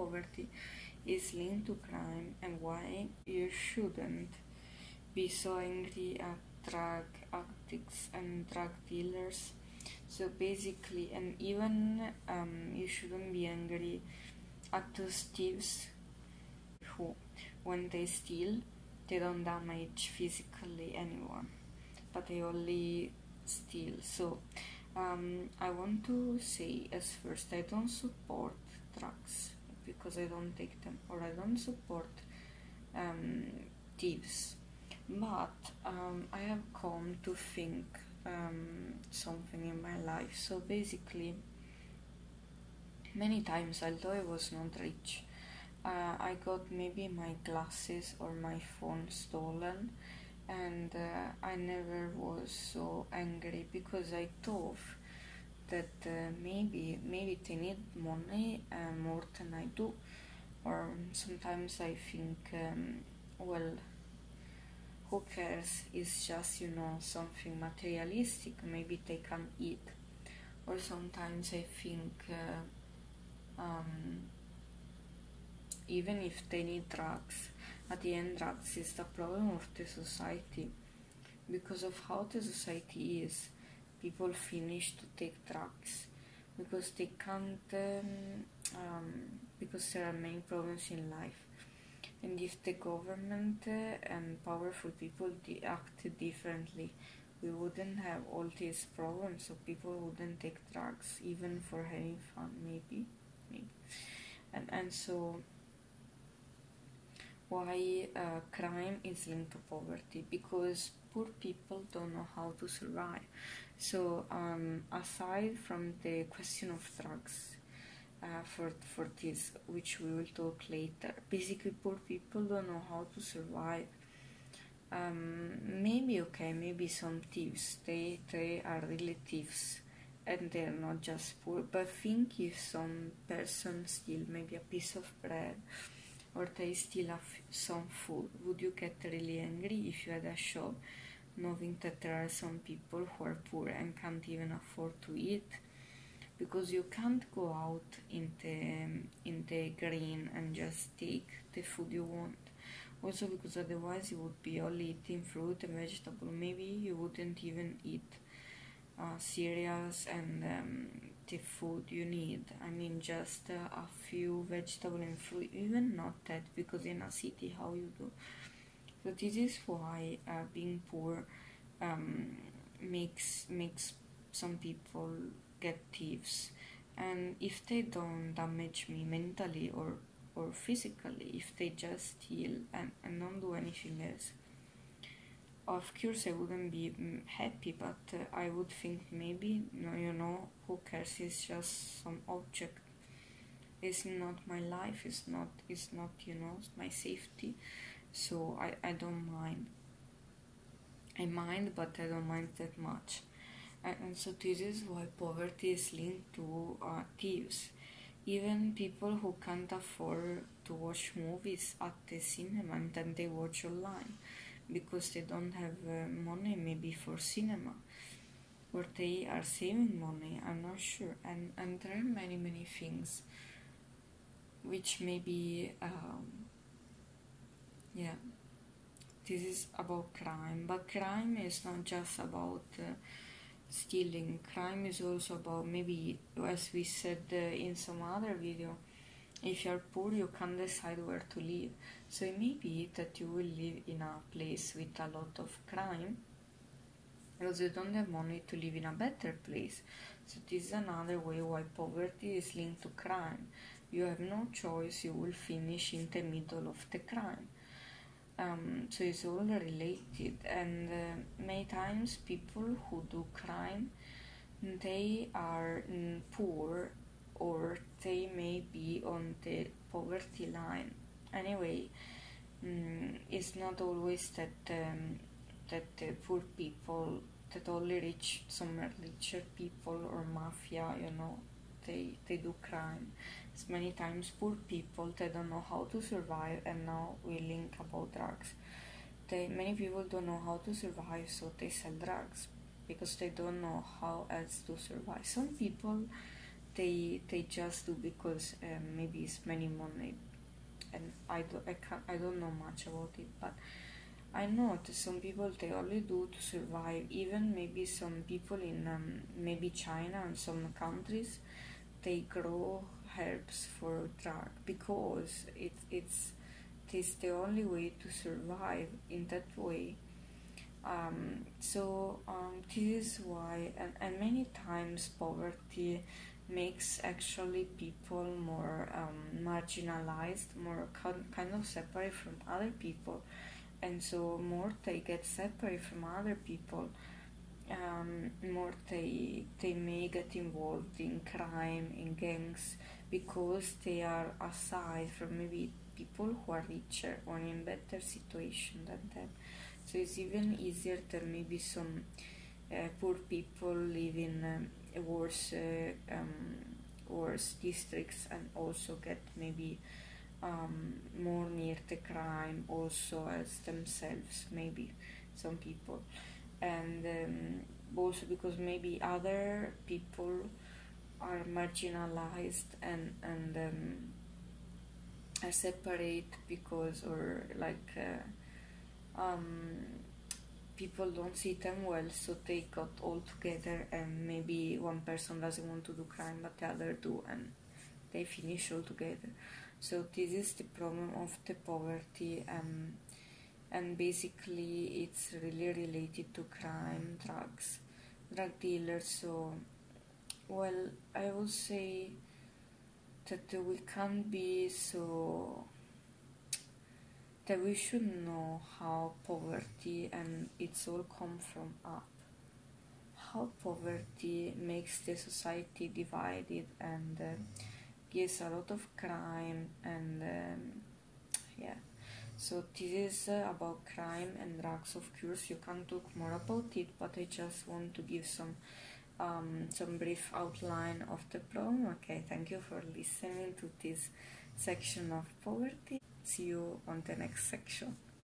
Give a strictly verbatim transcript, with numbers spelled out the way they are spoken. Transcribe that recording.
poverty is linked to crime and why you shouldn't be so angry at drug addicts and drug dealers. So basically, and even um, you shouldn't be angry at those thieves who, when they steal, they don't damage physically anyone, but they only steal. So um, I want to say as first, I don't support drugs because I don't take them, or I don't support um, thieves, but um, I have come to think um, something in my life. So basically, many times, although I was not rich, uh, I got maybe my glasses or my phone stolen, and uh, I never was so angry because I thought that uh, maybe maybe they need money uh, more than I do, or sometimes I think um, well, who cares, it's just, you know, something materialistic, maybe they can eat. Or sometimes I think uh, um, even if they need drugs, at the end drugs is the problem of the society. Because of how the society is, people finish to take drugs because they can't um, um, because there are many problems in life. And if the government uh, and powerful people de- acted differently, we wouldn't have all these problems, so people wouldn't take drugs even for having fun, maybe, maybe. And and so why uh, crime is linked to poverty? Because poor people don't know how to survive. So um, aside from the question of drugs, uh, for for this, which we will talk later, basically poor people don't know how to survive. Um, maybe okay, maybe some thieves, they they are really thieves, and they're not just poor. But think if some person steal maybe a piece of bread, or they steal a f- some food, would you get really angry if you had a shop, knowing that there are some people who are poor and can't even afford to eat? Because you can't go out in the in the green and just take the food you want. Also because otherwise you would be only eating fruit and vegetable. Maybe you wouldn't even eat uh, cereals and um, the food you need. I mean, just uh, a few vegetable and fruit. Even not that, because in a city, how you do? So this is why uh, being poor um, makes makes some people get thieves. And if they don't damage me mentally or or physically, if they just steal and, and don't do anything else, of course I wouldn't be mm, happy, but uh, I would think maybe, no, you know, who cares, it's just some object, it's not my life, it's not, it's not, you know, my safety, so I, I don't mind. I mind, but I don't mind that much. And, and so this is why poverty is linked to uh, thieves. Even people who can't afford to watch movies at the cinema, and then they watch online because they don't have uh, money maybe for cinema, or they are saving money, I'm not sure. And, and there are many, many things which maybe, um, yeah, this is about crime. But crime is not just about uh, stealing. Crime is also about, maybe, as we said uh, in some other video, if you're poor, you can't decide where to live. So it may be that you will live in a place with a lot of crime because you don't have money to live in a better place. So this is another way why poverty is linked to crime. You have no choice, you will finish in the middle of the crime. Um, so it's all related, and uh, many times people who do crime, they are mm, poor, or they may be on the poverty line. Anyway, mm, it's not always that um, that the poor people, that only rich, some richer people or mafia, you know, they they do crime. It's many times poor people, they don't know how to survive, and now we link about drugs. They, many people don't know how to survive, so they sell drugs because they don't know how else to survive. Some people they they just do because um, maybe it's many money, and I do I can't I don't know much about it, but I know that some people they only do to survive. Even maybe some people in um, maybe China and some countries, they grow herbs for drug because it it's it is the only way to survive in that way. Um, so um, this is why, and, and many times poverty makes actually people more um, marginalized, more kind, kind of separate from other people, and so more they get separate from other people, um, more they they may get involved in crime, in gangs, because they are aside from maybe people who are richer or in better situation than them. So it's even easier than maybe some uh, poor people live in um, worse uh, um, worse districts and also get maybe um, more near the crime also as themselves, maybe some people, and um, also because maybe other people are marginalized and and um, are separate because or like uh, um, people don't see them well, so they got all together, and maybe one person doesn't want to do crime but the other do, and they finish all together. So this is the problem of the poverty, um, and basically it's really related to crime, drugs, drug dealers. So, well, I will say that we can't be so, that we should know how poverty and it's all come from up, how poverty makes the society divided and uh, gives a lot of crime and um, yeah. So this is uh, about crime and drugs. Of course, you can talk more about it, but I just want to give some um, some brief outline of the problem. Okay, thank you for listening to this section of poverty. See you on the next section.